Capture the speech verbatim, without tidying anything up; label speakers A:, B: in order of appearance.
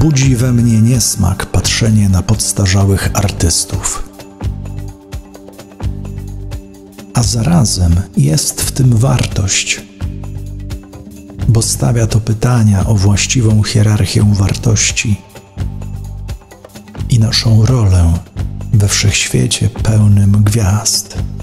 A: budzi we mnie niesmak patrzenie na podstarzałych artystów. A zarazem jest w tym wartość, bo stawia to pytania o właściwą hierarchię wartości i naszą rolę we wszechświecie pełnym gwiazd.